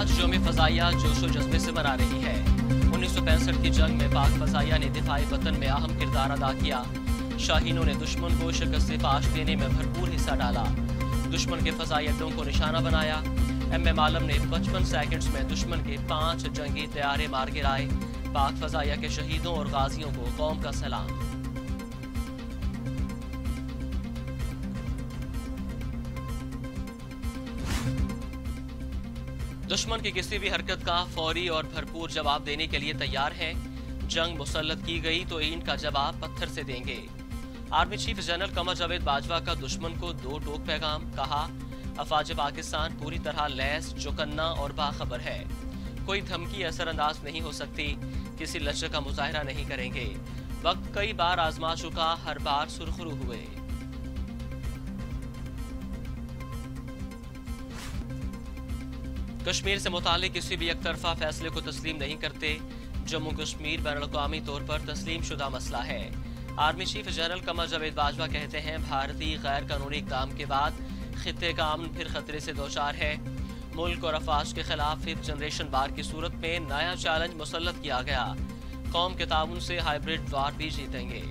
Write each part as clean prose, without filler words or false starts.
आज यौम फ़ज़ाइया जोशो जज्बे से मना रही है। 1965 की जंग में पाक फ़ज़ाइया ने दिफाई वतन में अहम किरदार अदा किया। शाहीनों ने दुश्मन को शिकस्त फाश देने में भरपूर हिस्सा डाला। दुश्मन के फ़ज़ाई अड्डों को निशाना बनाया। एम आलम ने 55 सेकंड्स में दुश्मन के 5 जंगी तैयारे मार गिराए। पाक फ़ज़ाइया के शहीदों और गाजियों को कौम का सलाम। दुश्मन की किसी भी हरकत का फौरी और भरपूर जवाब देने के लिए तैयार है। जंग मुसल्लत की गई तो ईंट का जवाब पत्थर से देंगे। Army chief general Qamar Javed Bajwa का दुश्मन को 2 टोक पैगाम। कहा, अफवाज पाकिस्तान पूरी तरह लैस, चौकन्ना और बाखबर है। कोई धमकी असरअंदाज नहीं हो सकती। किसी लचक का मुजाहरा नहीं करेंगे। वक्त कई बार आजमा चुका, हर बार सुरखरू हुए। कश्मीर से मुतालिक किसी भी एकतरफा फैसले को तस्लीम नहीं करते। जम्मू कश्मीर बैनुल-अक़वामी तौर पर तस्लीम शुदा मसला है। Army chief general Qamar Javed Bajwa कहते हैं, भारतीय गैर कानूनी इक़दाम के बाद खित्ते का अमन फिर खतरे से दोचार है। मुल्क और अफवाज के खिलाफ 5th जनरेशन वार की सूरत में नया चैलेंज मुसल्लत किया गया। कौम के ताउन से हाइब्रिड वार भी जीतेंगे।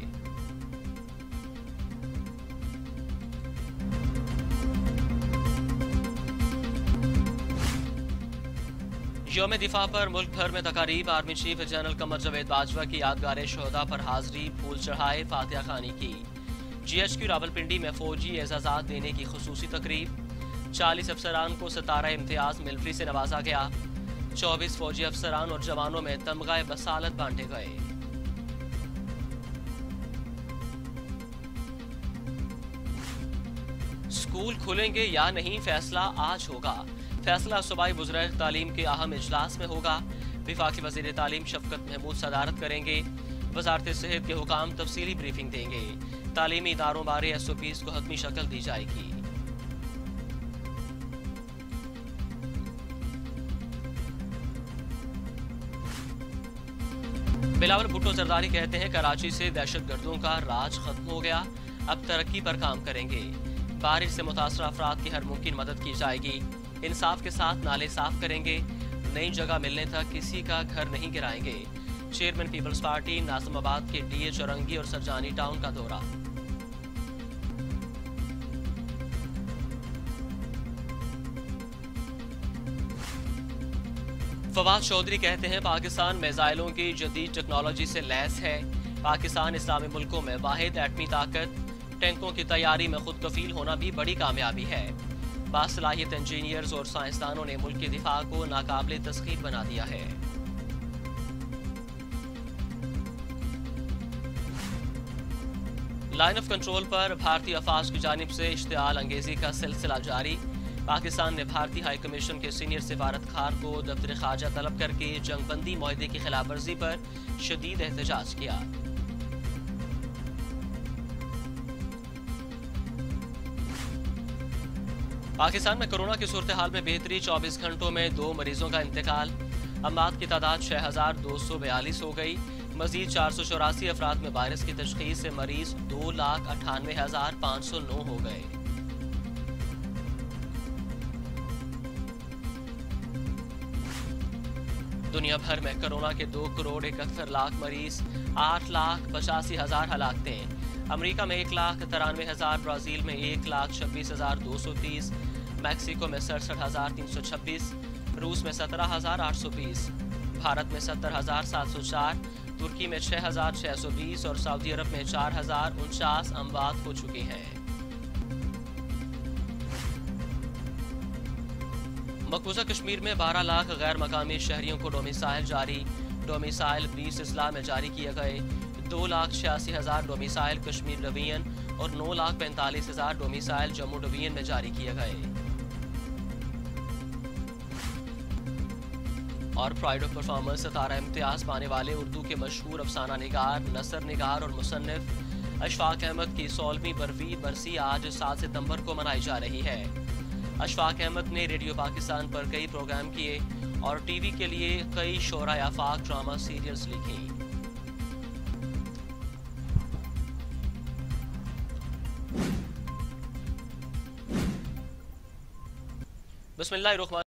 यौम दिफा पर मुल्क भर में तकारीब। Army chief general Qamar Javed Bajwa की यादगार शोहदा पर हाजिरी, फूल चढ़ाए, फातिहा खानी की। GHQ रावलपिंडी में फौजी एजाजात देने की खुसूसी तकरीब। 40 अफसरान को सितारा इम्तियाज मिलिट्री से नवाजा गया। 24 फौजी अफसरान और जवानों में तमगा बसालत बांटे गए। स्कूल खुलेंगे या नहीं, फैसला आज होगा। फैसला सूबाई बुजुर्ग तालीम के अहम इजलास में होगा। वफाकी वज़ीर तालीम शफकत महमूद सदारत करेंगे। वजारत सेहत के हुकाम तफसीली ब्रीफिंग देंगे। तालीमी इदारों बारे SOPs को हतमी शक्ल दी जाएगी। बिलावल भुट्टो जरदारी कहते हैं, कराची से दहशतगर्दों का राज खत्म हो गया, अब तरक्की पर काम करेंगे। बारिश से मुतासर अफराद की हर मुमकिन मदद की जाएगी। इंसाफ के साथ नाले साफ करेंगे। नई जगह मिलने तक किसी का घर नहीं गिराएंगे। चेयरमैन पीपल्स पार्टी नाज़िमाबाद के DA चौरंगी और सरजानी टाउन का दौरा। फवाद चौधरी कहते हैं, पाकिस्तान मिसाइलों की जदीद टेक्नोलॉजी से लैस है। पाकिस्तान इस्लामी मुल्कों में वाहिद एटमी ताकत। टैंकों की तैयारी में खुद कफील होना भी बड़ी कामयाबी है। बासलाहियत इंजीनियर्स और साइंसदानों ने मुल्क के दिफा को नाकाबिले तस्खीर बना दिया है। लाइन ऑफ कंट्रोल पर भारतीय अफवाज की जानिब से इश्तिआल अंगेजी का सिलसिला जारी। पाकिस्तान ने भारतीय हाई कमीशन के सीनियर सिफारतखार को दफ्तर खारजा तलब करके जंगबंदी मुआहदे की खिलाफ वर्जी पर शदीद एहतजाज किया। पाकिस्तान में कोरोना की सूरत हाल में बेहतरी। 24 घंटों में 2 मरीजों का इंतकाल। अमवात की तादाद 6242 हो गई। मजीद 484 अफराद में वायरस की तशखीस से मरीज 2,98,509 हो गए। दुनिया भर में कोरोना के 2,71,00,000 मरीज, 8,85,000 हलाकतें। अमेरिका में 1,93,000, ब्राजील में 1,26,230, मैक्सिको में 67,326, रूस में 17,820, भारत में 70,704, तुर्की में 6,620 और सऊदी अरब में 4,049 अमवात हो चुकी हैं। मकबूजा कश्मीर में 12 लाख गैर मकामी शहरियों को डोमिसाइल जारी। डोमिसाइल 20 अजला में जारी किए गए। 2,86,000 डोमिसाइल कश्मीर डिवीजन और 9,45,000 डोमिसाइल जम्मू डिवीजन में जारी किए गए। और pride of performance Sitara Imtiaz पाने वाले उर्दू के मशहूर अफसाना निगार, नसर निगार और मुसन्निफ अशफाक अहमद की 16वीं बरसी आज 7 सितंबर को मनाई जा रही है। अशफाक अहमद ने रेडियो पाकिस्तान पर कई प्रोग्राम किए और TV के लिए कई शोरा आफाक ड्रामा सीरियल्स लिखी। बिस्मिल्लाहिर्रहमानिर्रहीम।